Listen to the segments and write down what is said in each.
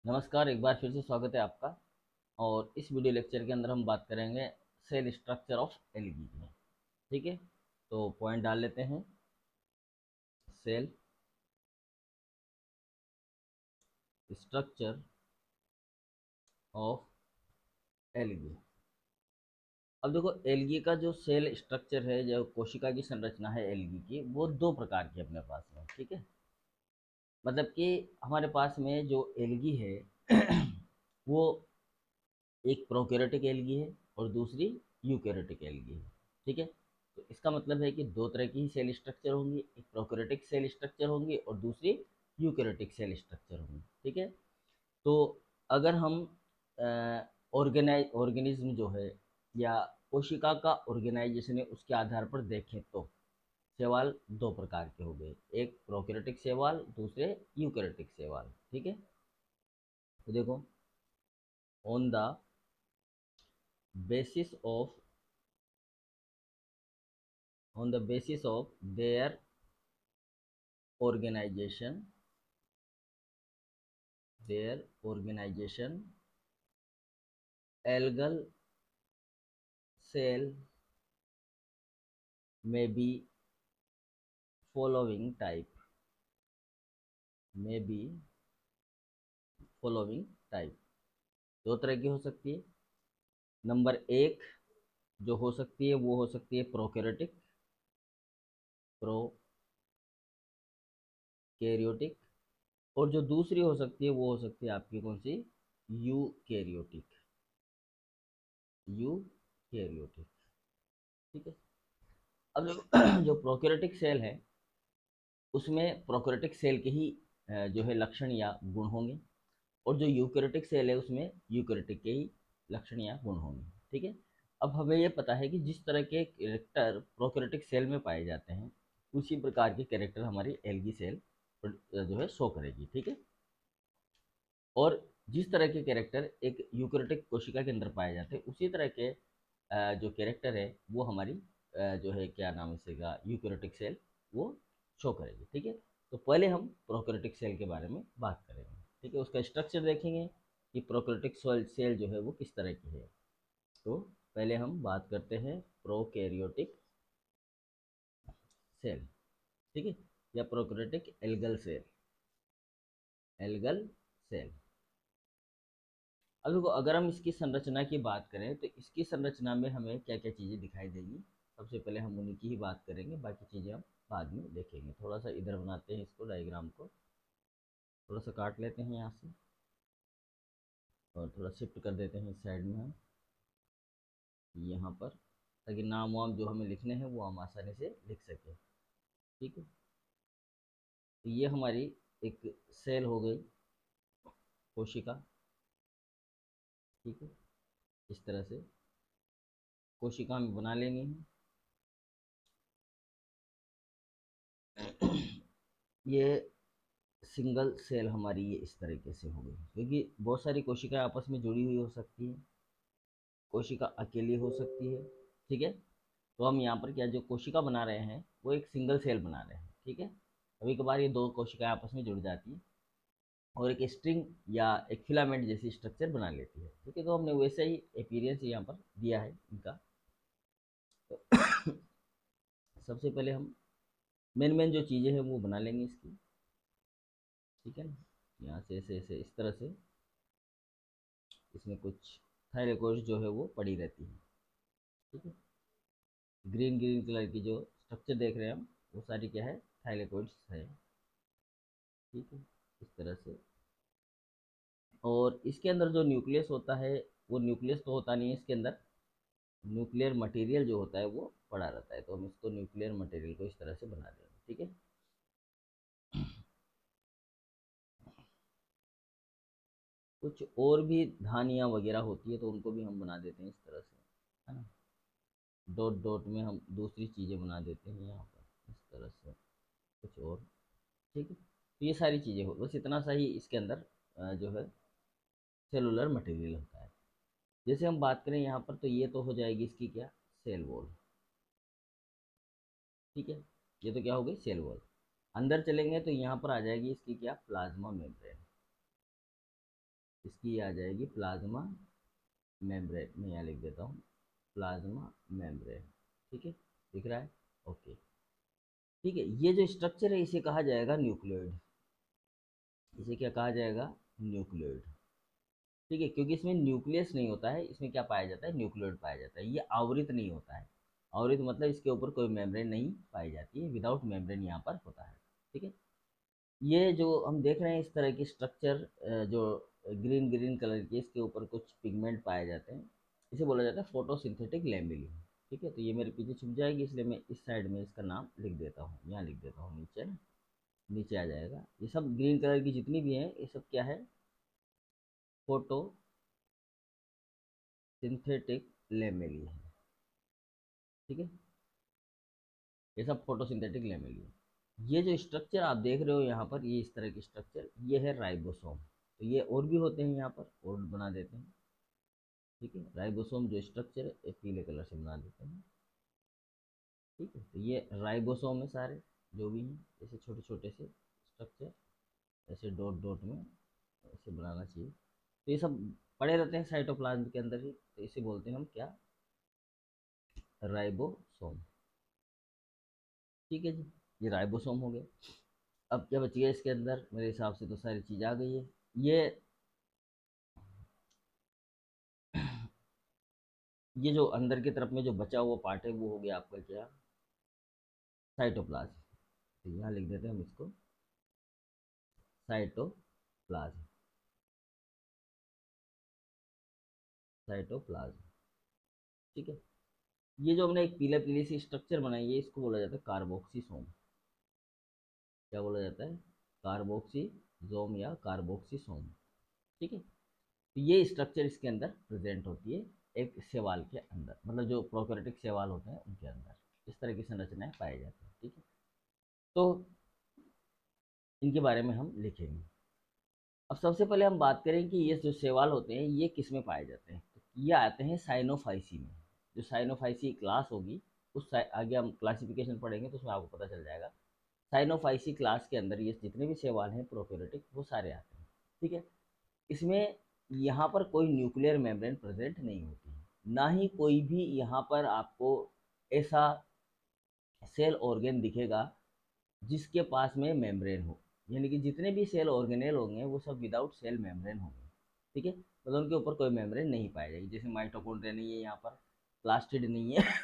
नमस्कार, एक बार फिर से स्वागत है आपका। और इस वीडियो लेक्चर के अंदर हम बात करेंगे सेल स्ट्रक्चर ऑफ एल्गी की। ठीक है, तो पॉइंट डाल लेते हैं। Cell structure of algae. अब देखो, एल्गी का जो सेल स्ट्रक्चर है, जो कोशिका की संरचना है एल्गी की, वो दो प्रकार की अपने पास में। ठीक है, मतलब कि हमारे पास में जो एल्गी है वो एक प्रोकैरियोटिक एल्गी है और दूसरी यूकैरियोटिक एल्गी है। ठीक है, तो इसका मतलब है कि दो तरह की ही सेल स्ट्रक्चर होंगी, एक प्रोकैरियोटिक सेल स्ट्रक्चर होंगी और दूसरी यूकैरियोटिक सेल स्ट्रक्चर होंगी। ठीक है, तो अगर हम ऑर्गेनिज्म जो है या कोशिका का ऑर्गेनाइजेशन है उसके आधार पर देखें तो शैवाल दो प्रकार के हो गए, एक प्रोकैरियोटिक शैवाल, दूसरे यूकैरियोटिक शैवाल। ठीक है, तो देखो, on the basis of on the basis of their organization their organization, algal cell may be following type may be following type। दो तरह की हो सकती है। नंबर एक जो हो सकती है वो हो सकती है प्रोकैरियोटिक, और जो दूसरी हो सकती है वो हो सकती है आपकी कौन सी, यूकैरियोटिक। यूकैरियोटिक। ठीक है, अब जो प्रोकैरियोटिक सेल है उसमें प्रोकैरियोटिक सेल के ही जो है लक्षण या गुण होंगे, और जो यूकैरियोटिक सेल है उसमें यूकैरियोटिक के ही लक्षण या गुण होंगे। ठीक है, अब हमें ये पता है कि जिस तरह के कैरेक्टर प्रोकैरियोटिक सेल में पाए जाते हैं उसी प्रकार के कैरेक्टर हमारी एल्गी सेल जो है शो करेगी। ठीक है, और जिस तरह के कैरेक्टर एक यूकैरियोटिक कोशिका के अंदर पाए जाते हैं उसी तरह के जो कैरेक्टर है वो हमारी जो है क्या नाम है इसका, यूकैरियोटिक सेल वो शो करेगी। ठीक है, तो पहले हम प्रोकैरियोटिक सेल के बारे में बात करेंगे। ठीक है, उसका स्ट्रक्चर देखेंगे कि प्रोकैरियोटिक सेल जो है वो किस तरह की है। तो पहले हम बात करते हैं प्रोकैरियोटिक सेल। ठीक है, या prokaryotic algal cell. Algal cell, अब देखो, अगर हम इसकी संरचना की बात करें तो इसकी संरचना में हमें क्या क्या चीज़ें दिखाई देंगी। सबसे पहले हम उन्हीं की ही बात करेंगे, बाकी चीज़ें हम बाद में देखेंगे। थोड़ा सा इधर बनाते हैं इसको, डायग्राम को थोड़ा सा काट लेते हैं यहाँ से और थोड़ा शिफ्ट कर देते हैं इस साइड में हम यहाँ पर, ताकि नाम वाम जो हमें लिखने हैं वो हम आसानी से लिख सकें। ठीक है, तो ये हमारी एक सेल हो गई, कोशिका। ठीक है, इस तरह से कोशिका हमें बना लेनी है। ये सिंगल सेल हमारी ये इस तरीके से हो गई, क्योंकि बहुत सारी कोशिकाएं आपस में जुड़ी हुई हो सकती हैं, कोशिका अकेली हो सकती है। ठीक है, तो हम यहाँ पर क्या जो कोशिका बना रहे हैं वो एक सिंगल सेल बना रहे हैं। ठीक है, कभी कभार ये दो कोशिकाएं आपस में जुड़ जाती हैं और एक स्ट्रिंग या एक फिलामेंट जैसी स्ट्रक्चर बना लेती है। ठीक है, तो हमने वैसे ही अपीयरेंस यहाँ पर दिया है इनका। तो सबसे पहले हम मेन मेन जो चीज़ें हैं वो बना लेंगे इसकी। ठीक है ना, यहाँ से ऐसे ऐसे इस तरह से इसमें कुछ थायरकोइड जो है वो पड़ी रहती है। ठीक है, ग्रीन ग्रीन कलर की जो स्ट्रक्चर देख रहे हैं हम वो सारी क्या है, थायरकोइड्स है। ठीक है, इस तरह से, और इसके अंदर जो न्यूक्लियस होता है वो न्यूक्लियस तो होता नहीं है इसके अंदर, न्यूक्लियर मटेरियल जो होता है वो पड़ा रहता है। तो हम इसको न्यूक्लियर मटेरियल को इस तरह से बना देंगे। ठीक है, कुछ और भी धानियाँ वगैरह होती है तो उनको भी हम बना देते हैं इस तरह से, है ना। डॉट डॉट में हम दूसरी चीज़ें बना देते हैं यहाँ पर इस तरह से, कुछ और। ठीक है, तो ये सारी चीज़ें हो, बस इतना सा ही इसके अंदर जो है सेलुलर मटेरियल होता है। जैसे हम बात करें यहाँ पर तो ये तो हो जाएगी इसकी क्या, सेल वॉल। ठीक है, ये तो क्या हो गई, सेल वॉल। अंदर चलेंगे तो यहाँ पर आ जाएगी इसकी क्या, प्लाज्मा मेम्ब्रेन। इसकी आ जाएगी प्लाज्मा मेम्ब्रेन। मैं यहाँ लिख देता हूँ प्लाज्मा मेम्ब्रेन। ठीक है, दिख रहा है? ओके, ठीक है। ये जो स्ट्रक्चर है इसे कहा जाएगा न्यूक्लियोइड। इसे क्या कहा जाएगा? न्यूक्लियोइड। ठीक है, क्योंकि इसमें न्यूक्लियस नहीं होता है, इसमें क्या पाया जाता है? न्यूक्लियोइड पाया जाता है। ये आवृत नहीं होता है। आवृत मतलब इसके ऊपर कोई मेम्ब्रेन नहीं पाई जाती है, विदाउट मेम्ब्रेन यहाँ पर होता है। ठीक है, ये जो हम देख रहे हैं इस तरह की स्ट्रक्चर, जो ग्रीन ग्रीन कलर की, इसके ऊपर कुछ पिगमेंट पाए जाते हैं, इसे बोला जाता है फोटोसिंथेटिक लैमेली। ठीक है, तो ये मेरे पीछे छुप जाएगी, इसलिए मैं इस साइड में इसका नाम लिख देता हूँ, यहाँ लिख देता हूँ नीचे ना, नीचे आ जाएगा। ये सब ग्रीन कलर की जितनी भी हैं ये सब क्या है? फोटो सिंथेटिक लेमेली है। ठीक है, ये सब फोटोसिंथेटिक लेमेली है। ये जो स्ट्रक्चर आप देख रहे हो यहाँ पर, ये इस तरह की स्ट्रक्चर, ये है राइबोसोम। तो ये और भी होते हैं, यहाँ पर और बना देते हैं। ठीक है, राइबोसोम जो स्ट्रक्चर है ये पीले कलर से बना देते हैं। ठीक है, तो ये राइबोसोम है सारे जो भी हैं, ऐसे छोटे छोटे से स्ट्रक्चर, ऐसे डॉट डॉट में ऐसे बनाना चाहिए। तो ये सब पड़े रहते हैं साइटोप्लाज्म के अंदर ही, तो इसे बोलते हैं हम क्या? राइबोसोम। ठीक है जी, ये राइबोसोम हो गया। अब क्या बच गया इसके अंदर? मेरे हिसाब से तो सारी चीज़ आ गई है। ये जो अंदर की तरफ में जो बचा हुआ पार्ट है वो हो गया आपका क्या? साइटोप्लाज्म। तो यहाँ लिख देते हैं हम इसको साइटोप्लाज्म। साइटोप्लाज्म। ठीक है, ये जो हमने एक पीला पीली सी स्ट्रक्चर बनाई है इसको बोला जाता है कार्बोक्सीसोम। क्या बोला जाता है? कार्बोक्सीसोम या कार्बोक्सीसोम। ठीक है, तो ये स्ट्रक्चर इसके अंदर प्रेजेंट होती है एक सेवाल के अंदर, मतलब जो प्रोकैरियोटिक सेवाल होते हैं उनके अंदर इस तरह की संरचनाएं पाई जाती हैं। ठीक है, तो इनके बारे में हम लिखेंगे। अब सबसे पहले हम बात करें कि ये जो शैवाल होते हैं ये किस में पाए जाते हैं। तो ये आते हैं साइनोफाइसी में। जो साइनोफाइसी क्लास होगी आगे हम क्लासिफिकेशन पढ़ेंगे तो उसमें आपको पता चल जाएगा। साइनोफाइसी क्लास के अंदर ये जितने भी शैवाल हैं प्रोकैरियोटिक वो सारे आते हैं। ठीक है, इसमें यहाँ पर कोई न्यूक्लियर मेम्ब्रेन प्रेजेंट नहीं होती है, ना ही कोई भी यहाँ पर आपको ऐसा सेल ऑर्गेन दिखेगा जिसके पास में मेम्ब्रेन हो। यानी कि जितने भी सेल ऑर्गेनेल होंगे वो सब विदाउट सेल मेम्ब्रेन होंगे। ठीक है, मतलब उनके ऊपर कोई मेम्ब्रेन नहीं पाई जाएगी। जैसे माइटोकॉन्ड्रिया नहीं है यहाँ पर, प्लास्टिड नहीं है,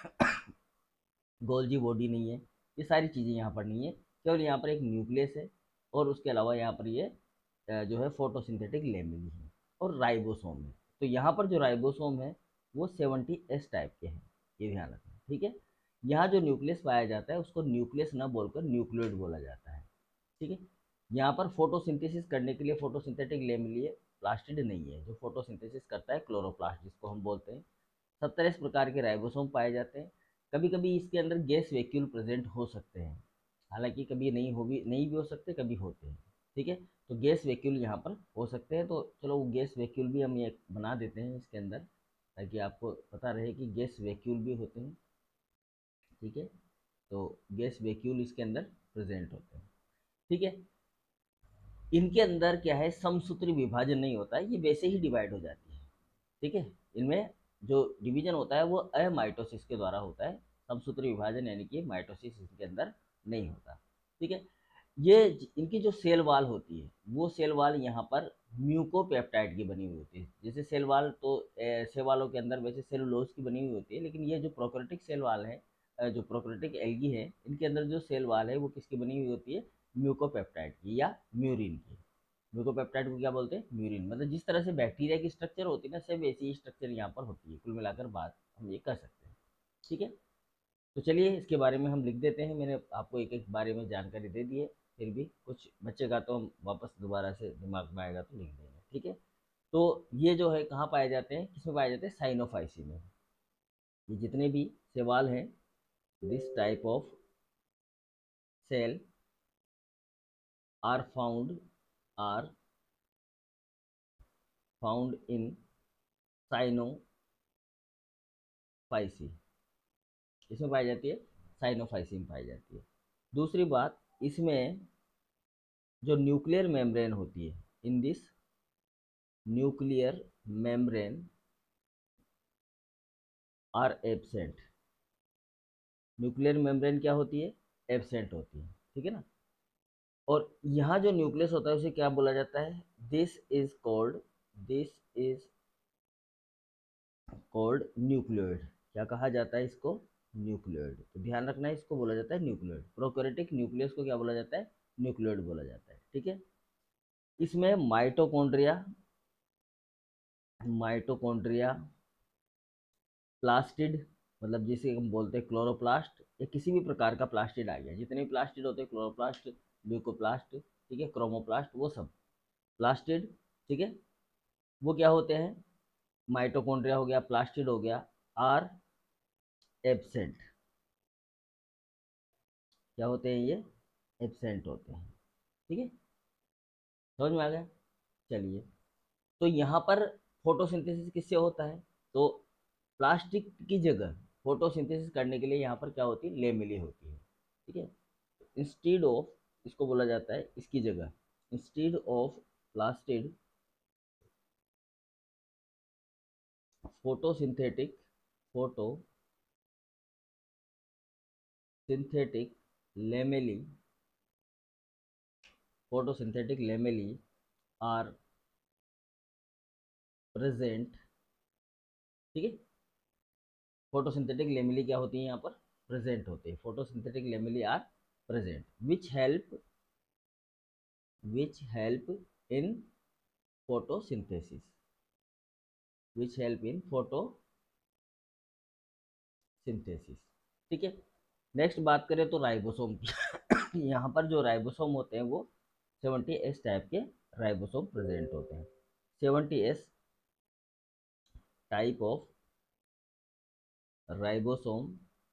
गोल्जी बॉडी नहीं है, ये सारी चीज़ें यहाँ पर नहीं है। केवल यहाँ पर एक न्यूक्लियस है और उसके अलावा यहाँ पर ये जो है फोटोसिंथेटिक लेमिनी है और राइबोसोम है। तो यहाँ पर जो राइबोसोम है वो 70S टाइप के हैं, ये ध्यान रखना। ठीक है, यहाँ जो न्यूक्लियस पाया जाता है उसको न्यूक्लियस ना बोलकर न्यूक्लियोइड बोला जाता है। ठीक है, यहाँ पर फोटोसिंथेसिस करने के लिए फोटोसिंथेटिक लेमिनिए प्लास्टिड नहीं है। जो फोटोसिंथेसिस करता है क्लोरोप्लास्ट जिसको हम बोलते हैं। 70 प्रकार के राइबोसोम पाए जाते हैं। कभी कभी इसके अंदर गैस वैक्यूल प्रेजेंट हो सकते हैं, हालांकि कभी नहीं भी हो सकते, कभी होते हैं। ठीक है, तो गैस वैक्यूल यहाँ पर हो सकते हैं। तो चलो वो गैस वैक्यूल भी हम ये बना देते हैं इसके अंदर, ताकि आपको पता रहे कि गैस वैक्यूल भी होते हैं। ठीक है, तो गैस वैक्यूल इसके अंदर प्रेजेंट होते हैं। ठीक है, इनके अंदर क्या है, समसूत्री विभाजन नहीं होता है, ये वैसे ही डिवाइड हो जाती है। ठीक है, इनमें जो डिवीजन होता है वो अमाइटोसिस के द्वारा होता है। समसूत्री विभाजन यानी कि माइटोसिस इसके अंदर नहीं होता। ठीक है, ये इनकी जो सेल वाल होती है वो सेल वाल यहाँ पर म्यूकोपेप्टाइड की बनी हुई होती है। जैसे सेल वाल तो सेल वालों के अंदर वैसे सेलुलोज की बनी हुई होती है, लेकिन ये जो प्रोकैरियोटिक सेल वाल है, जो प्रोकैरियोटिक एल्गी है, इनके अंदर जो सेल वाल है वो किसकी बनी हुई होती है? म्यूकोपेप्टाइड की या म्यूरिन की। म्यूकोपेप्टाइड को क्या बोलते हैं? म्यूरिन। मतलब जिस तरह से बैक्टीरिया की स्ट्रक्चर होती है ना, सेम वैसी ही स्ट्रक्चर यहाँ पर होती है। कुल मिलाकर बात हम ये कर सकते हैं। ठीक है, तो चलिए इसके बारे में हम लिख देते हैं। मैंने आपको एक एक बारे में जानकारी दे दी है, फिर भी कुछ बच्चेगा तो हम वापस दोबारा से दिमाग में आएगा तो लिख देंगे। ठीक है, तो ये जो है कहाँ पाए जाते हैं, किसमें पाए जाते हैं? साइनोफाइसी में। ये जितने भी सवाल हैं, this type of cell are are found in Cyanophyceae. इसमें पाई जाती है, साइनोफाइसी में पाई जाती है। दूसरी बात, इसमें जो न्यूक्लियर मेम्ब्रेन होती है in this nuclear membrane are absent. Nuclear membrane क्या होती है? एब्सेंट होती है, ठीक है ना। और यहाँ जो न्यूक्लियस होता है उसे क्या बोला जाता है? This is called nucleoid. क्या कहा जाता है इसको? न्यूक्लियोइड। तो ध्यान रखना है, इसको बोला जाता है न्यूक्लियोइड। प्रोकैरियोटिक न्यूक्लियस को क्या बोला जाता है? न्यूक्लियोइड बोला जाता है, ठीक है। इसमें माइटोकॉन्ड्रिया, माइटोकॉन्ड्रिया, प्लास्टिड, मतलब जिसे हम बोलते हैं क्लोरोप्लास्ट, या किसी भी प्रकार का प्लास्टिड आ गया। जितने भी प्लास्टिड होते हैं, क्लोरोप्लास्ट, ल्यूकोप्लास्ट, ठीक है, क्रोमोप्लास्ट, वो सब प्लास्टिड, ठीक है। वो क्या होते हैं? माइटोकॉन्ड्रिया हो गया, प्लास्टिड हो गया, आर एब्सेंट। क्या होते हैं ये? एब्सेंट होते हैं, ठीक है। समझ में आ गया? चलिए, तो यहाँ पर फोटोसिंथेसिस किससे होता है? तो प्लास्टिक की जगह फोटोसिंथेसिस करने के लिए यहाँ पर क्या होती है? लेमिली होती है, ठीक है। इंस्टीड ऑफ, इसको बोला जाता है इसकी जगह, instead of plastid, photosynthetic, photosynthetic lamellae, photosynthetic lamellae are present, ठीक है। फोटोसिंथेटिक लेमेली क्या होती है? यहाँ पर प्रेजेंट होते हैं। Photosynthetic lamellae are present which help in photosynthesis, which help in photosynthesis, ठीक है। नेक्स्ट बात करें तो राइबोसोम की। यहाँ पर जो राइबोसोम होते हैं वो 70S टाइप के राइबोसोम प्रेजेंट होते हैं। 70S type of ribosome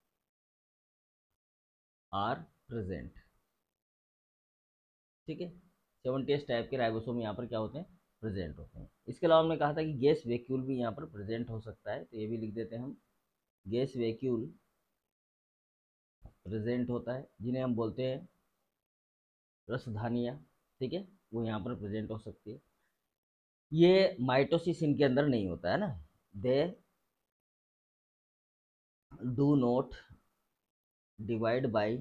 are present, ठीक है। 70S टाइप के राइबोसोम यहाँ पर क्या होते हैं? प्रेजेंट होते हैं। इसके अलावा हमने कहा था कि गैस वैक्यूल भी यहाँ पर प्रेजेंट हो सकता है, तो ये भी लिख देते हैं हम। गैस वैक्यूल प्रेजेंट होता है, जिन्हें हम बोलते हैं रसधानियाँ, ठीक है, वो यहाँ पर प्रेजेंट हो सकती है। ये माइटोसिस इनके अंदर नहीं होता है ना, they do not divide by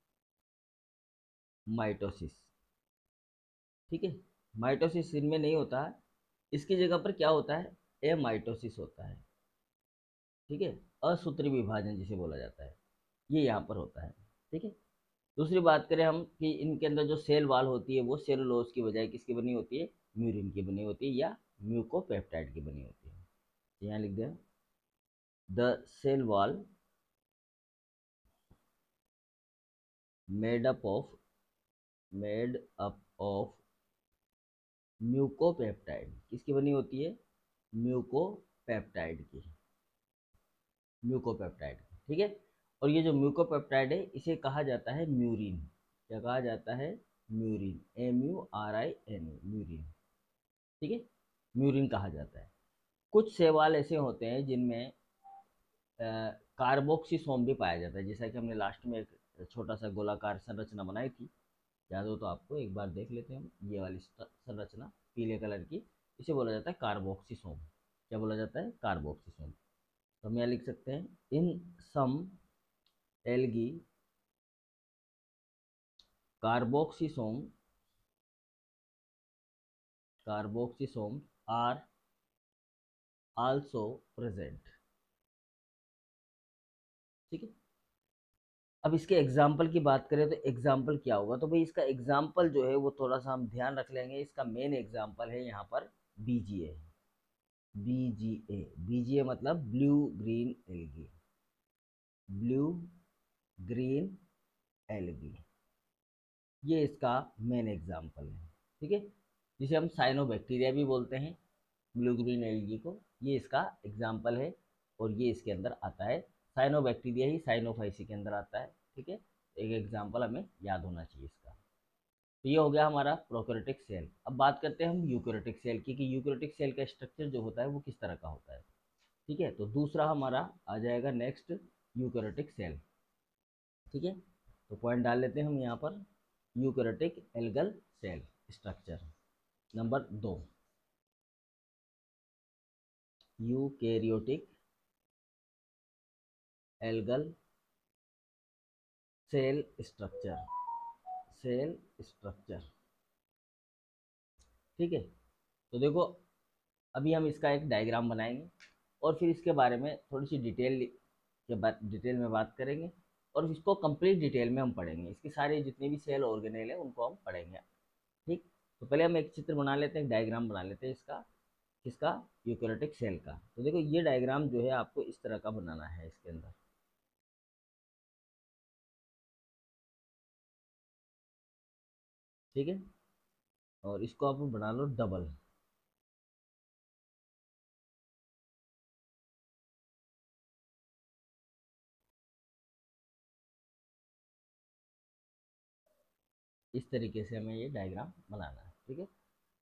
mitosis, ठीक है। माइटोसिस इनमें नहीं होता है। इसकी जगह पर क्या होता है? एमाइटोसिस होता है, ठीक है। असूत्री विभाजन जिसे बोला जाता है, ये यहाँ पर होता है, ठीक है। दूसरी बात करें हम कि इनके अंदर जो सेल वाल होती है वो सेलुलोज की बजाय किसकी बनी होती है? म्यूरिन की बनी होती है, या म्यूकोपेप्टाइड की बनी होती है। यहाँ लिख दें, the cell wall made up of made up of mucopeptide, किसकी बनी होती है? म्यूकोपेप्टाइड की, म्यूकोपेप्टाइड, ठीक है। और ये जो म्यूकोपेप्टाइड है इसे कहा जाता है म्यूरिन। क्या कहा जाता है? म्यूरिन, MURIN, म्यूरिन, ठीक है। म्यूरिन कहा जाता है। कुछ शैवाल ऐसे होते हैं जिनमें कार्बोक्सिसोम भी पाया जाता है, जैसा कि हमने लास्ट में एक छोटा सा गोलाकार संरचना बनाई थी, याद हो तो आपको एक बार देख लेते हैं हम। ये वाली संरचना पीले कलर की, इसे बोला जाता है कार्बोक्सिसोम। क्या बोला जाता है? कार्बोक्सिसोम। तो हम यहाँ लिख सकते हैं, in some algae carboxysome, carboxysome are also present, ठीक है। अब इसके एग्जाम्पल की बात करें तो एग्जाम्पल क्या होगा? तो भाई इसका एग्जाम्पल जो है वो थोड़ा सा हम ध्यान रख लेंगे। इसका मेन एग्जाम्पल है यहाँ पर बीजीए, बीजीए मतलब blue green algae, blue green algae, ये इसका मेन एग्जाम्पल है, ठीक है। जिसे हम साइनोबैक्टीरिया भी बोलते हैं, ब्लू ग्रीन एल्गी को, ये इसका एग्जाम्पल है। और ये इसके अंदर आता है, साइनोबैक्टीरिया ही साइनोफाइसी के अंदर आता है, ठीक है। एक एग्जाम्पल हमें याद होना चाहिए इसका। तो ये हो गया हमारा प्रोकैरियोटिक सेल। अब बात करते हैं हम यूकैरियोटिक सेल की, कि यूकैरियोटिक सेल का स्ट्रक्चर जो होता है वो किस तरह का होता है, ठीक है। तो दूसरा हमारा आ जाएगा नेक्स्ट, यूकैरियोटिक सेल, ठीक है। तो पॉइंट डाल लेते हैं हम यहाँ पर, eukaryotic algal cell structure number 2। Eukaryotic algal cell structure, cell structure. ठीक है, तो देखो अभी हम इसका एक डायग्राम बनाएंगे और फिर इसके बारे में थोड़ी सी डिटेल में बात करेंगे और इसको कंप्लीट डिटेल में हम पढ़ेंगे, इसके सारे जितने भी सेल ऑर्गेनेल है उनको हम पढ़ेंगे। ठीक, तो पहले हम एक चित्र बना लेते हैं, एक डायग्राम बना लेते हैं इसका, किसका, यूकैरियोटिक सेल का। तो देखो ये डायग्राम जो है आपको इस तरह का बनाना है इसके अंदर। ठीक है, और इसको आप बना लो डबल। इस तरीके से हमें ये डायग्राम बनाना है। ठीक है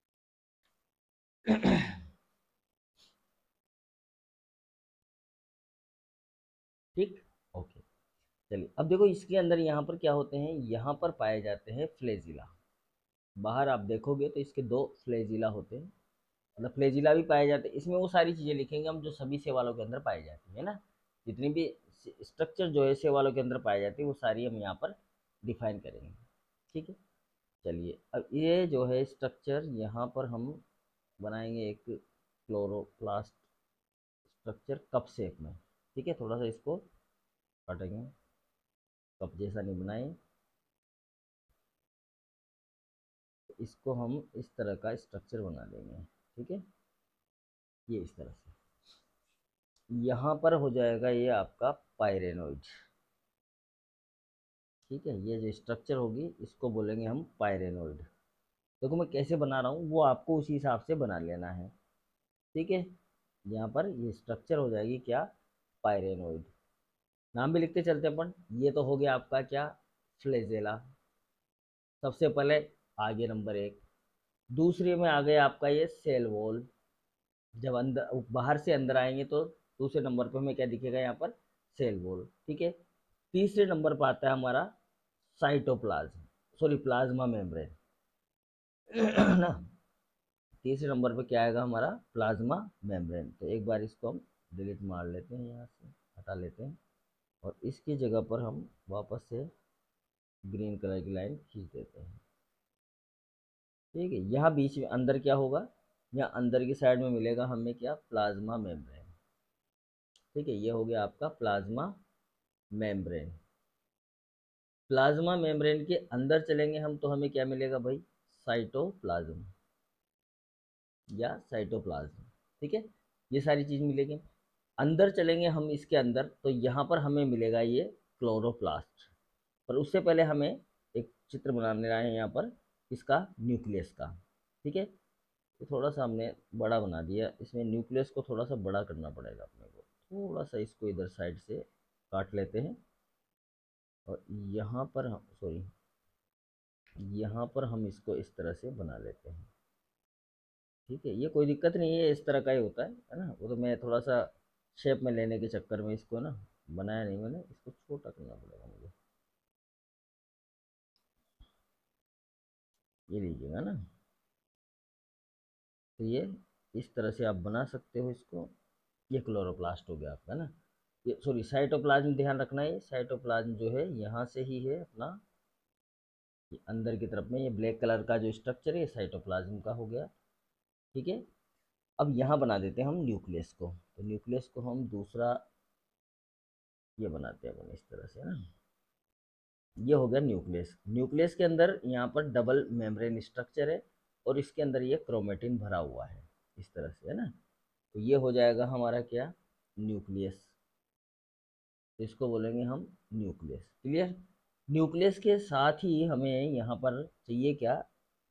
ठीक, ओके। चलिए अब देखो इसके अंदर यहाँ पर क्या होते हैं, यहाँ पर पाए जाते हैं फ्लैजिला। बाहर आप देखोगे तो इसके दो फ्लैजिला होते हैं, मतलब फ्लैजिला भी पाए जाते हैं। इसमें वो सारी चीज़ें लिखेंगे हम जो सभी शैवालों के अंदर पाई जाती है ना, जितनी भी स्ट्रक्चर जो है शैवालों के अंदर पाई जाती है वो सारी हम यहाँ पर डिफाइन करेंगे। ठीक है, चलिए अब ये जो है स्ट्रक्चर यहाँ पर हम बनाएंगे एक क्लोरोप्लास्ट स्ट्रक्चर कप शेप में। ठीक है, थोड़ा सा इसको काटेंगे, कप जैसा नहीं बनाए, इसको हम इस तरह का स्ट्रक्चर बना देंगे। ठीक है, ये इस तरह से यहाँ पर हो जाएगा ये आपका पायरेनोइड। ठीक है, ये जो स्ट्रक्चर होगी इसको बोलेंगे हम पायरेनोइड। देखो मैं कैसे बना रहा हूँ वो आपको उसी हिसाब से बना लेना है। ठीक है, यहाँ पर ये स्ट्रक्चर हो जाएगी क्या, पायरेनोइड। नाम भी लिखते चलते अपन। ये तो हो गया आपका क्या, फ्लैजेला, सबसे पहले आगे नंबर एक। दूसरे में आ गया आपका ये सेल वॉल, जब अंदर बाहर से अंदर आएंगे तो दूसरे नंबर पे हमें क्या दिखेगा यहाँ पर, सेल वॉल। ठीक है, तीसरे नंबर पर आता है हमारा साइटोप्लाज्म, सॉरी प्लाज्मा मेम्ब्रेन ना। तीसरे नंबर पे क्या आएगा हमारा, प्लाज्मा मेम्ब्रेन। तो एक बार इसको हम डिलीट मार लेते हैं, यहाँ से हटा लेते हैं और इसकी जगह पर हम वापस से ग्रीन कलर की लाइन खींच देते हैं। ठीक है, यहाँ बीच में अंदर क्या होगा, यहाँ अंदर की साइड में मिलेगा हमें क्या, प्लाज्मा मेम्ब्रेन। ठीक है, ये हो गया आपका प्लाज्मा मेम्ब्रेन। प्लाज्मा मेम्ब्रेन के अंदर चलेंगे हम तो हमें क्या मिलेगा भाई, साइटोप्लाज्म या साइटोप्लाज्म। ठीक है, ये सारी चीज़ मिलेगी। अंदर चलेंगे हम इसके अंदर तो यहाँ पर हमें मिलेगा ये क्लोरोप्लास्ट। पर उससे पहले हमें एक चित्र बनाने रहा है यहाँ पर इसका, न्यूक्लियस का। ठीक है, तो थोड़ा सा हमने बड़ा बना दिया, इसमें न्यूक्लियस को थोड़ा सा बड़ा करना पड़ेगा अपने को। थोड़ा सा इसको इधर साइड से काट लेते हैं और यहाँ पर हम, सॉरी, यहाँ पर हम इसको इस तरह से बना लेते हैं। ठीक है, ये कोई दिक्कत नहीं है, इस तरह का ही होता है ना। वो तो मैं थोड़ा सा शेप में लेने के चक्कर में इसको ना बनाया नहीं मैंने, इसको छोटा करना पड़ेगा मुझे। ये लीजिएगा ना, तो ये इस तरह से आप बना सकते हो इसको। ये क्लोरोप्लास्ट हो गया आपका ना, ये सॉरी साइटोप्लाज्म, ध्यान रखना है साइटोप्लाज्म जो है यहाँ से ही है अपना, ये अंदर की तरफ में ये ब्लैक कलर का जो स्ट्रक्चर है ये साइटोप्लाज्म का हो गया। ठीक है, अब यहाँ बना देते हैं हम न्यूक्लियस को। तो न्यूक्लियस को हम दूसरा ये बनाते हैं अपन इस तरह से ना, ये हो गया न्यूक्लियस। न्यूक्लियस के अंदर यहाँ पर डबल मेम्ब्रेन स्ट्रक्चर है और इसके अंदर ये क्रोमेटिन भरा हुआ है इस तरह से, है ना। तो ये हो जाएगा हमारा क्या, न्यूक्लियस। तो इसको बोलेंगे हम न्यूक्लियस। क्लियर, न्यूक्लियस के साथ ही हमें यहाँ पर चाहिए क्या,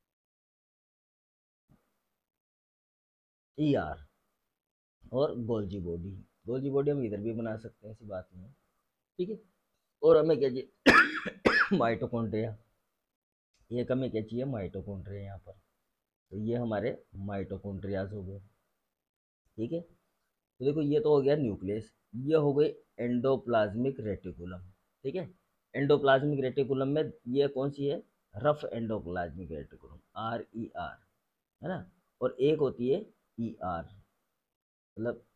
ईआर और गोल्जी बॉडी। गोल्जी बॉडी हम इधर भी बना सकते हैं, ऐसी बात नहीं है। ठीक है, और हमें क्या चाहिए माइटोकॉन्ड्रिया, ये हमें क्या चाहिए, माइटोकॉन्ड्रिया यहाँ पर। तो ये हमारे माइटोकॉन्ड्रियाज हो गए। ठीक है, तो देखो ये तो हो गया न्यूक्लियस, ये हो गई एंडोप्लाज्मिक रेटिकुलम। ठीक है, एंडोप्लाज्मिक रेटिकुलम में ये कौन सी है, रफ एंडोप्लाज्मिक रेटिकुलम, RER, है ना। और एक होती है ER, मतलब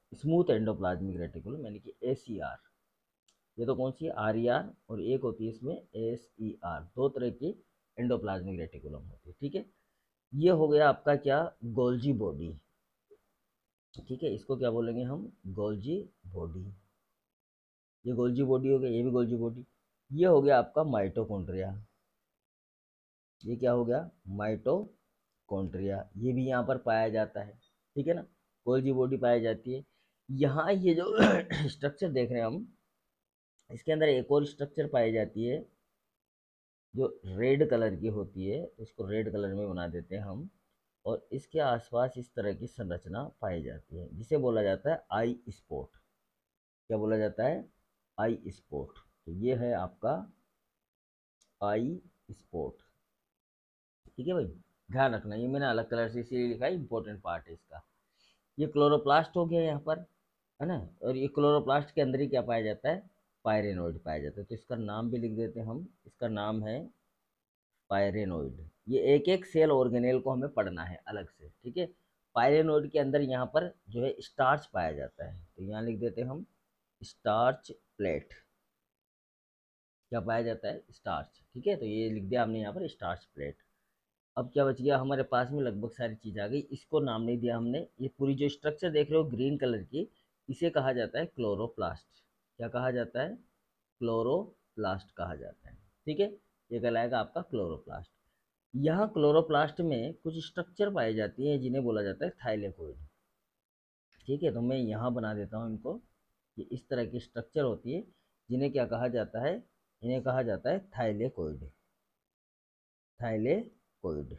स्मूथ एंडोप्लाज्मिक रेटिकुलम यानी कि ACR। ये तो कौन सी है, RER, और एक होती है इसमें SER। दो तरह की एंडोप्लाज्मिक रेटिकुलम होती है, ठीक है। ये हो गया आपका क्या, गोल्जी बॉडी, ठीक है। इसको क्या बोलेंगे हम, गोल्जी बॉडी। ये गोल्जी बॉडी हो गया, ये भी गोल्जी बॉडी। ये हो गया आपका माइटोकॉन्ड्रिया। ये क्या हो गया, माइटोकॉन्ड्रिया। ये भी यहाँ पर पाया जाता है, ठीक है ना, गोल्जी बॉडी पाई जाती है। यहाँ ये जो स्ट्रक्चर देख रहे हैं हम, इसके अंदर एक और स्ट्रक्चर पाई जाती है जो रेड कलर की होती है, तो इसको रेड कलर में बना देते हैं हम। और इसके आसपास इस तरह की संरचना पाई जाती है जिसे बोला जाता है आई स्पॉट। क्या बोला जाता है, आई स्पॉट। तो ये है आपका आई स्पॉट, ठीक है भाई। ध्यान रखना, ये मैंने अलग कलर से इसीलिए लिखा है, इंपॉर्टेंट पार्ट है इसका। ये क्लोरोप्लास्ट हो गया यहाँ पर, है ना। और ये क्लोरोप्लास्ट के अंदर ही क्या पाया जाता है, पायरेनोइड पाया जाता है। तो इसका नाम भी लिख देते हैं हम, इसका नाम है पायरेनोइड। ये एक एक सेल ऑर्गेनेल को हमें पढ़ना है अलग से, ठीक है। पायरेनोइड के अंदर यहाँ पर जो है स्टार्च पाया जाता है, तो यहाँ लिख देते हैं हम स्टार्च प्लेट। क्या पाया जाता है, स्टार्च, ठीक है। तो ये लिख दिया हमने यहाँ पर स्टार्च प्लेट। अब क्या बच गया हमारे पास में, लगभग सारी चीज़ आ गई। इसको नाम नहीं दिया हमने, ये पूरी जो स्ट्रक्चर देख रहे हो ग्रीन कलर की, इसे कहा जाता है क्लोरोप्लास्ट। क्या कहा जाता है, क्लोरोप्लास्ट कहा जाता है, ठीक है। ये कहलाएगा आपका क्लोरोप्लास्ट। यहाँ क्लोरोप्लास्ट में कुछ स्ट्रक्चर पाई जाती हैं जिन्हें बोला जाता है थाइलेकोइड, ठीक है। तो मैं यहाँ बना देता हूँ इनको। ये इस तरह की स्ट्रक्चर होती है जिन्हें क्या कहा जाता है, इन्हें कहा जाता है थाइलेकोइड, थाइलेकोइड,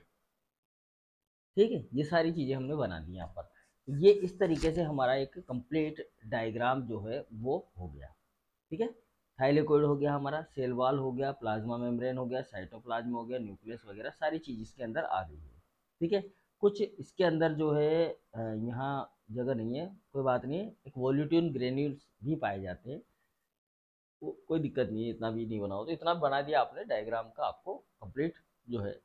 ठीक है। ये सारी चीज़ें हमने बना दी यहाँ पर। ये इस तरीके से हमारा एक कंप्लीट डायग्राम जो है वो हो गया, ठीक है। थाइलेकोइड हो गया हमारा, सेल वॉल हो गया, प्लाज्मा मेम्ब्रेन हो गया, साइटोप्लाज्म हो गया, न्यूक्लियस वगैरह सारी चीज़ इसके अंदर आ गई है, ठीक है। कुछ इसके अंदर जो है यहाँ जगह नहीं है, कोई बात नहीं है। एक वोल्यूटिन ग्रेन्यूल्स भी पाए जाते हैं, कोई दिक्कत नहीं है, इतना भी नहीं बनाओ तो इतना बना दिया आपने डायग्राम का, आपको कंप्लीट जो है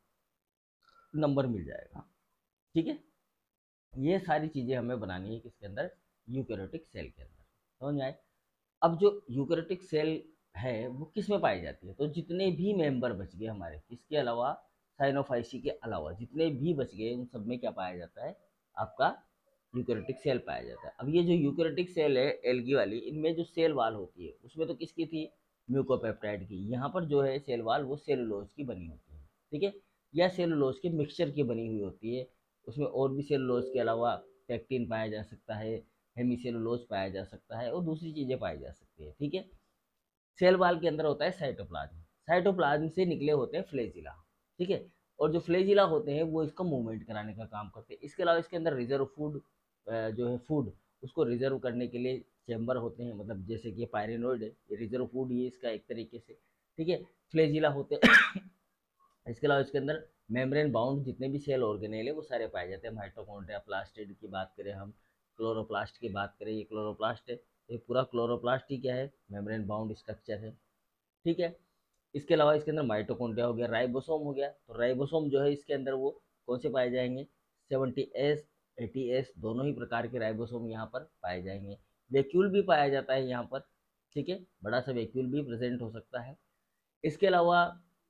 नंबर मिल जाएगा, ठीक है। ये सारी चीज़ें हमें बनानी है किसके अंदर, यूकैरियोटिक सेल के अंदर, समझ में आए। अब जो यूकैरियोटिक सेल है वो किस में पाई जाती है, तो जितने भी मेंबर बच गए हमारे, किसके अलावा, साइनोफाइसी के अलावा जितने भी बच गए उन सब में क्या पाया जाता है, आपका यूकैरियोटिक सेल पाया जाता है। अब ये जो यूकैरियोटिक सेल है एल्गी वाली, इनमें जो सेल वाल होती है उसमें तो किसकी थी, म्यूकोपेप्टाइड की। यहाँ पर जो है सेल वाल वो सेलुलोज की बनी होती है, ठीक है। या सेलुलोज के मिक्सचर की बनी हुई होती है। उसमें और भी सेलुलोज के अलावा पेक्टिन पाया जा सकता है, हेमीसेलुलोज पाया जा सकता है, और दूसरी चीज़ें पाई जा सकती है, ठीक है। सेल वाल के अंदर होता है साइटोप्लाज्म, साइटोप्लाज्म से निकले होते हैं फ्लैजिला, ठीक है। और जो फ्लैजिला होते हैं वो इसका मूवमेंट कराने का काम करते हैं। इसके अलावा इसके अंदर रिजर्व फूड जो है फूड, उसको रिजर्व करने के लिए चैम्बर होते हैं, मतलब जैसे कि पायरेनोइड है, ये रिजर्व फूड ही है इसका एक तरीके से, ठीक है। फ्लैजिला होते हैं। इसके अलावा इसके अंदर मेम्ब्रेन बाउंड जितने भी सेल ऑर्गेनेल है वो सारे पाए जाते हैं। माइटोकॉन्ड्रिया, प्लास्टिड की बात करें हम, क्लोरोप्लास्ट की बात करें, ये क्लोरोप्लास्ट है, ये पूरा क्लोरोप्लास्ट ही क्या है, मेम्ब्रेन बाउंड स्ट्रक्चर है, ठीक है। इसके अलावा इसके अंदर माइटोकॉन्ड्रिया हो गया, राइबोसोम हो गया, तो राइबोसोम जो है इसके अंदर वो कौन से पाए जाएंगे, 70S 80S दोनों ही प्रकार के राइबोसोम यहाँ पर पाए जाएंगे। वैक्यूल भी पाया जाता है यहाँ पर, ठीक है, बड़ा सा वैक्यूल भी प्रेजेंट हो सकता है। इसके अलावा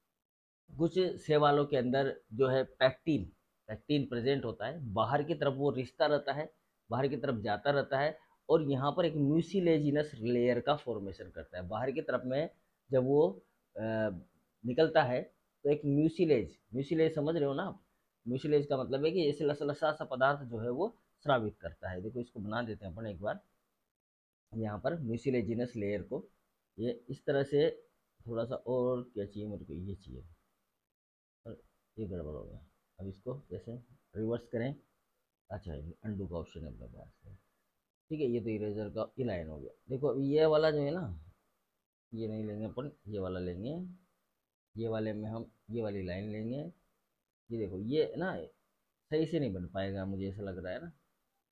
कुछ सेवालों के अंदर जो है पैक्टीन, पैक्टीन प्रेजेंट होता है, बाहर की तरफ वो रिश्ता रहता है, बाहर की तरफ जाता रहता है, और यहाँ पर एक म्यूसिलेजिनस लेयर का फॉर्मेशन करता है। बाहर की तरफ में जब वो अ, निकलता है तो एक म्यूसिलेज, म्यूसिलेज समझ रहे हो ना आप, म्यूसिलेज का मतलब है कि ऐसे लसा सा पदार्थ जो है वो स्रावित करता है। देखो इसको बना देते हैं अपन एक बार यहाँ पर म्यूसिलेजिनस लेयर को, ये इस तरह से। थोड़ा सा और क्या चाहिए मेरे को, ये चाहिए, और ये गड़बड़ हो गया। अब इसको कैसे रिवर्स करें, अच्छा ये अंडू का ऑप्शन है अपने पास में, ठीक है। ये तो इरेजर का ये लाइन हो गया। देखो अभी ये वाला जो है ना, ये नहीं लेंगे अपन, ये वाला लेंगे। ये वाले में हम ये वाली लाइन लेंगे। ये देखो ये ना सही से नहीं बन पाएगा, मुझे ऐसा लग रहा है ना।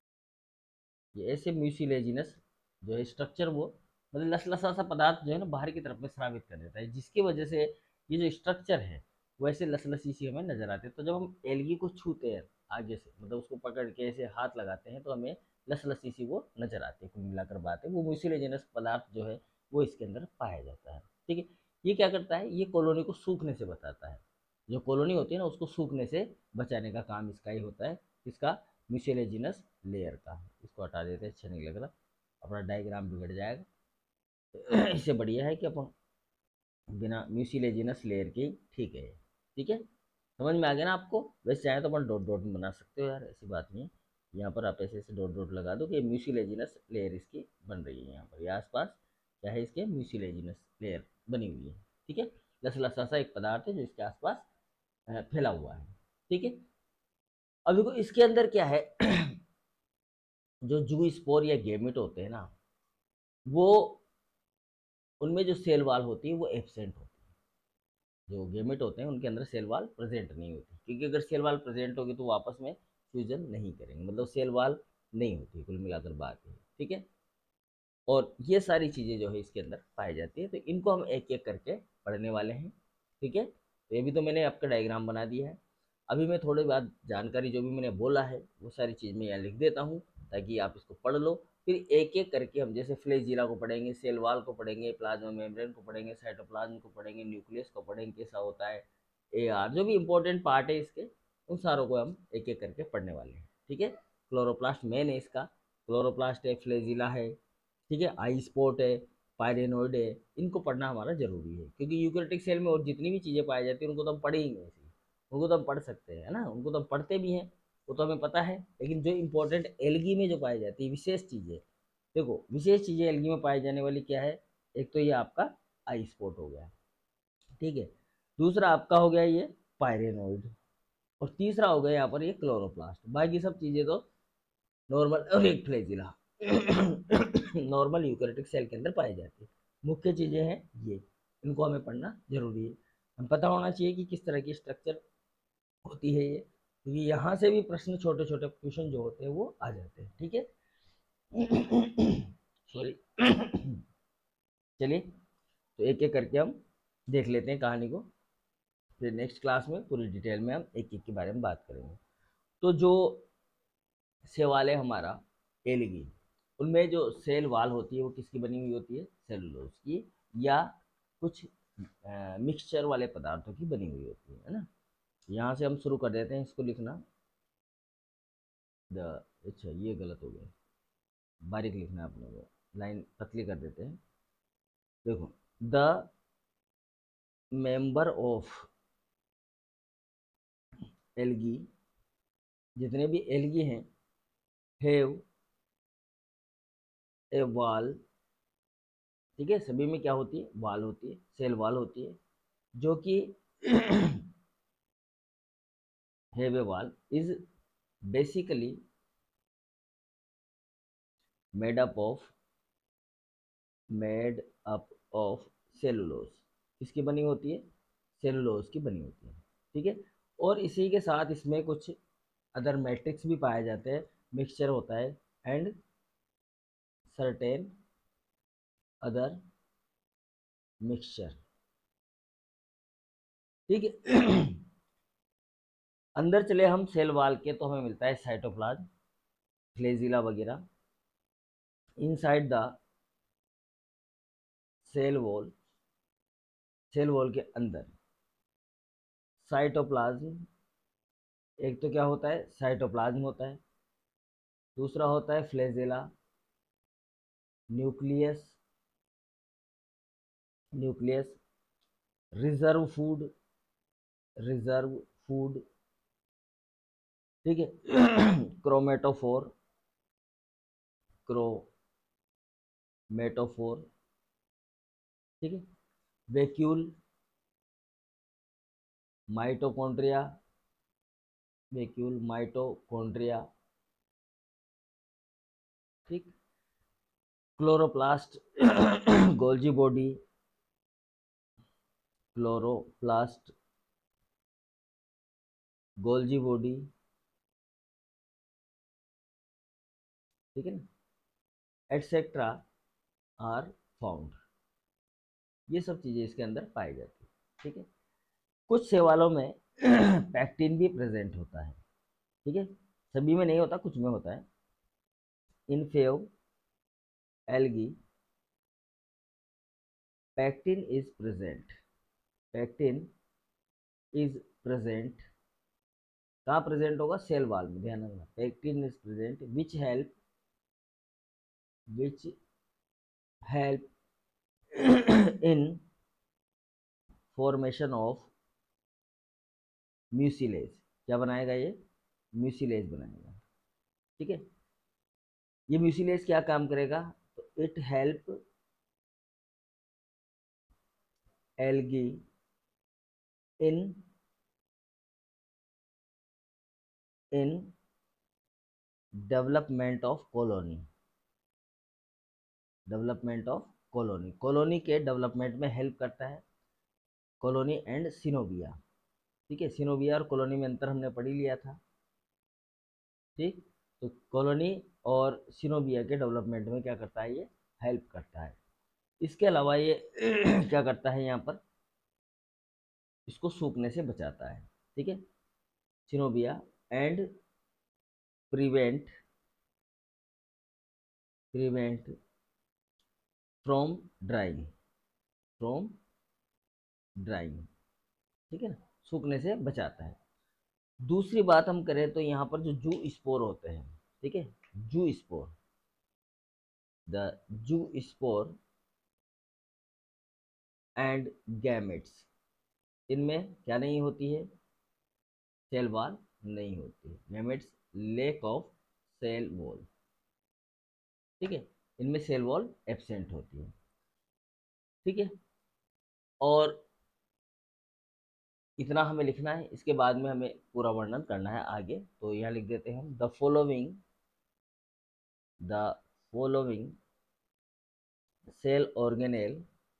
ये ऐसे म्यूसिलेजिनस जो है स्ट्रक्चर वो, मतलब लसलसा सा पदार्थ जो है ना बाहर की तरफ में स्रावित कर देता है, जिसकी वजह से ये जो स्ट्रक्चर है वो ऐसे लसलसी सी हमें नजर आती है। तो जब हम एलगी को छूते हैं आगे से, मतलब उसको पकड़ के ऐसे हाथ लगाते हैं तो हमें लसी सी वो नजर आती है। कुल मिलाकर बात है, वो म्यूसिलेजिनस पदार्थ जो है वो इसके अंदर पाया जाता है। ठीक है, ये क्या करता है, ये कॉलोनी को सूखने से बताता है। जो कॉलोनी होती है ना उसको सूखने से बचाने का काम इसका ही होता है, इसका म्यूसिलेजिनस लेयर का। इसको हटा देते हैं, अच्छा नहीं लग रहा, अपना डायग्राम बिगड़ जाएगा। इससे बढ़िया है कि अपन बिना म्यूसिलेजिनस लेयर के, ठीक है। ठीक है, समझ में आ गया ना आपको। वैसे चाहे तो अपन डॉट डॉट में बना सकते हो यार, ऐसी बात नहीं है। यहाँ पर आप ऐसे ऐसे डॉट डॉट लगा दो कि म्यूसिलेजिनस लेयर इसकी बन रही है। यहाँ पर ये आसपास क्या है, इसके म्यूसिलेजिनस लेयर बनी हुई है। ठीक है, लसलसा सा एक पदार्थ है जो इसके आसपास फैला हुआ है। ठीक है, अब देखो इसके अंदर क्या है। जो जू स्पोर या गेमिट होते हैं ना, वो उनमें जो सेल वाल होती है वो एब्सेंट होती है। जो गेमेट होते हैं उनके अंदर सेल वाल प्रेजेंट नहीं होती, क्योंकि अगर सेल वाल प्रेजेंट होगी तो वो आपस में फ्यूजन नहीं करेंगे, मतलब सेल वाल नहीं होती, कुल मिलाकर बात है। ठीक है, और ये सारी चीज़ें जो है इसके अंदर पाई जाती है, तो इनको हम एक एक करके पढ़ने वाले हैं। ठीक है, तो ये भी तो मैंने आपका डायग्राम बना दिया है। अभी मैं थोड़ी बात जानकारी जो भी मैंने बोला है वो सारी चीज़ मैं यहाँ लिख देता हूँ, ताकि आप इसको पढ़ लो। फिर एक एक करके हम जैसे फ्लैजिला को पढ़ेंगे, सेल वाल को पढ़ेंगे, प्लाज्मा मेम्ब्रेन को पढ़ेंगे, साइटोप्लाज्म को पढ़ेंगे, न्यूक्लियस को पढ़ेंगे कैसा होता है, AR जो भी इंपॉर्टेंट पार्ट है इसके, उन सारों को हम एक एक करके पढ़ने वाले हैं। ठीक है, क्लोरोप्लास्ट मेन है इसका, क्लोरोप्लास्ट है, फ्लैजिला है, ठीक है, आई स्पॉट है, पायरेनोइड है, इनको पढ़ना हमारा जरूरी है, क्योंकि यूकेरियोटिक सेल में और जितनी भी चीज़ें पाई जाती हैं उनको तो हम पढ़ेंगे ऐसे ही, उनको तो हम पढ़ सकते हैं, है ना, उनको तो हम पढ़ते भी हैं, वो तो हमें पता है। लेकिन जो इंपॉर्टेंट एल्गी में जो पाई जाती है विशेष चीज़ें, देखो विशेष चीज़ें एल्गी में पाई जाने वाली क्या है, एक तो ये आपका आई स्पॉट हो गया, ठीक है, दूसरा आपका हो गया ये पायरेनोइड, और तीसरा हो गया यहाँ पर ये क्लोरोप्लास्ट। बाकी सब चीज़ें तो नॉर्मल, और एक फ्लैजिला नॉर्मल यूकेरियोटिक सेल के अंदर पाई जाती है। मुख्य चीज़ें हैं ये, इनको हमें पढ़ना जरूरी है। हम पता होना चाहिए कि किस तरह की स्ट्रक्चर होती है ये, क्योंकि यहाँ से भी प्रश्न, छोटे छोटे क्वेश्चन जो होते हैं वो आ जाते हैं। ठीक है, सॉरी। चलिए, तो एक एक करके हम देख लेते हैं कहानी को, फिर नेक्स्ट क्लास में पूरी डिटेल में हम एक एक के बारे में बात करेंगे। तो जो सेवाल है हमारा एलगी, उनमें जो सेल वाल होती है वो किसकी बनी हुई होती है, सेलुलोज की, या कुछ मिक्सचर वाले पदार्थों की बनी हुई होती है ना। यहाँ से हम शुरू कर देते हैं इसको लिखना। द, अच्छा ये गलत हो गया, बारीक लिखना है अपने को, लाइन पतली कर देते हैं। देखो, द मेंबर ऑफ एलगी, जितने भी एलगी हैं, हैव ए वाल, ठीक है, सभी में क्या होती है, वाल होती है, सेल वाल होती है, जो कि have a wall is basically made up of made up of cellulose, किसकी बनी होती है, सेलुलोज की बनी होती है। ठीक है, और इसी के साथ इसमें कुछ अदर मैट्रिक्स भी पाए जाते हैं, मिक्सचर होता है, एंड सर्टेन अदर मिक्सचर। ठीक है, अंदर चले हम सेल वाल के, तो हमें मिलता है साइटोप्लाज्म, फ्लैजिला वगैरह। Inside the cell wall, cell wall के अंदर साइटोप्लाज्म, एक तो क्या होता है, साइटोप्लाज्म होता है, दूसरा होता है flagella, nucleus, nucleus, reserve food, reserve food, ठीक है, क्रोमेटोफोर, क्रोमेटोफोर, ठीक है, वैक्यूल, माइटोकॉन्ड्रिया, वैक्यूल माइटोकॉन्ड्रिया, ठीक, chloroplast, Golgi body, chloroplast, Golgi body, ठीक है ना, एटसेट्रा आर फाउंड। ये सब चीज़ें इसके अंदर पाई जाती है। ठीक है, कुछ सेवालों में पैक्टिन भी प्रेजेंट होता है, ठीक है, सभी में नहीं होता, कुछ में होता है। In few algae pectin is present, pectin is present, कहाँ प्रेजेंट होगा, सेल वॉल में, ध्यान रखना, pectin is present which help in formation of mucilage, क्या बनाएगा ये, म्यूसिलेज बनाएगा। ठीक है, ये म्यूसिलेज क्या काम करेगा, तो it help algae in in development of colony, development of colony, colony के डेवलपमेंट में हेल्प करता है, कॉलोनी एंड सिनोविया। ठीक है, सिनोविया और कॉलोनी में अंतर हमने पढ़ ही लिया था। ठीक, तो कॉलोनी और सिनोविया के डेवलपमेंट में क्या करता है, ये हेल्प करता है। इसके अलावा ये क्या करता है, यहाँ पर इसको सूखने से बचाता है। ठीक है, synovia and prevent prevent from drying, from drying. ठीक है ना, सूखने से बचाता है। दूसरी बात हम करें तो यहाँ पर जो जू स्पोर होते हैं, ठीक है, zoospore, the zoospore and gametes, इनमें क्या नहीं होती है, सेल वॉल नहीं होती है, gametes lack of cell wall. ठीक है, इनमें सेल वॉल एब्सेंट होती है। ठीक है, और इतना हमें लिखना है, इसके बाद में हमें पूरा वर्णन करना है आगे। तो यहाँ लिख देते हैं, the following cell organelle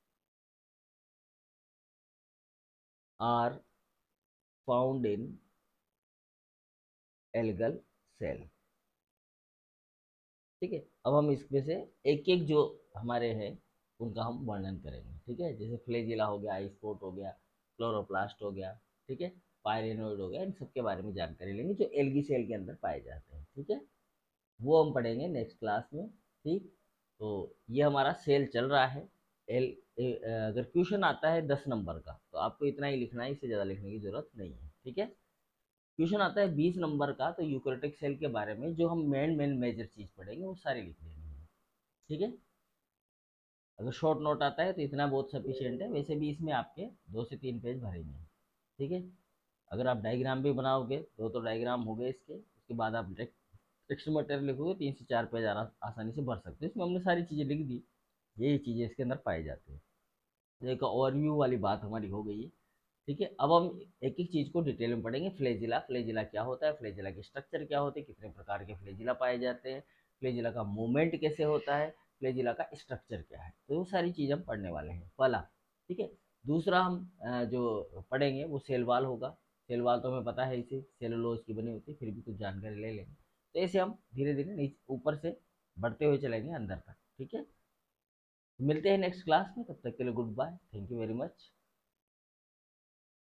are found in algal cell. ठीक है, अब हम इसमें से एक एक जो हमारे हैं उनका हम वर्णन करेंगे। ठीक है, जैसे फ्लेजिला हो गया, आइसपोट हो गया, क्लोरोप्लास्ट हो गया, ठीक है, पायरेनोइड हो गया, इन सब के बारे में जानकारी लेंगे जो एल्गी सेल के अंदर पाए जाते हैं। ठीक है, वो हम पढ़ेंगे नेक्स्ट क्लास में। ठीक, तो ये हमारा सेल चल रहा है। अगर क्वेश्चन आता है 10 नंबर का तो आपको इतना ही लिखना है, इससे ज़्यादा लिखने की जरूरत नहीं है। ठीक है, क्वेश्चन आता है 20 नंबर का तो यूकैरियोटिक सेल के बारे में जो हम मेन मेजर चीज़ पढ़ेंगे वो सारी लिख देनी है। ठीक है, अगर शॉर्ट नोट आता है तो इतना बहुत सफिशियंट है, वैसे भी इसमें आपके 2 से 3 पेज भरेंगे। ठीक है, अगर आप डायग्राम भी बनाओगे, तो डायग्राम हो गए इसके, उसके बाद आप टेक्स्ट मटेरियल लिखोगे, 3 से 4 पेज आसानी से भर सकते हो। इसमें हमने सारी चीज़ें लिख दी, यही चीज़ें इसके अंदर पाई जाती है। तो एक ओवरव्यू वाली बात हमारी हो गई है। ठीक है, अब हम एक एक चीज़ को डिटेल में पढ़ेंगे। फ्लेजिला, फ्लेजिला क्या होता है, फ्लेजिला के स्ट्रक्चर क्या होते हैं, कितने प्रकार के फ्लेजिला पाए जाते हैं, फ्लेजिला का मूवमेंट कैसे होता है, फ्लेजिला का स्ट्रक्चर क्या है, तो वो सारी चीज़ हम पढ़ने वाले हैं, पहला। ठीक है, दूसरा हम जो पढ़ेंगे वो सेल वॉल होगा। सेल वॉल तो हमें पता है, इसे सेलुलोज की बनी होती है, फिर भी कुछ जानकारी ले लेंगे। तो ऐसे हम धीरे धीरे नीचे ऊपर से बढ़ते हुए चलेंगे अंदर तक। ठीक है, मिलते हैं नेक्स्ट क्लास में, तब तक के लिए good bye, thank you very much.